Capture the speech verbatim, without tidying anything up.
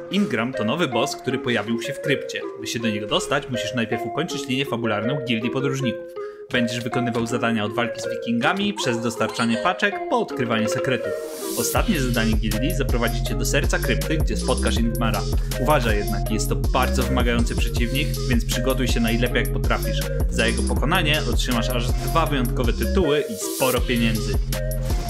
Ingram to nowy boss, który pojawił się w krypcie. By się do niego dostać, musisz najpierw ukończyć linię fabularną Gildii Podróżników. Będziesz wykonywał zadania od walki z wikingami, przez dostarczanie paczek, po odkrywanie sekretów. Ostatnie zadanie gildii zaprowadzi cię do serca krypty, gdzie spotkasz Ingmara. Uważaj jednak, jest to bardzo wymagający przeciwnik, więc przygotuj się najlepiej jak potrafisz. Za jego pokonanie otrzymasz aż dwa wyjątkowe tytuły i sporo pieniędzy.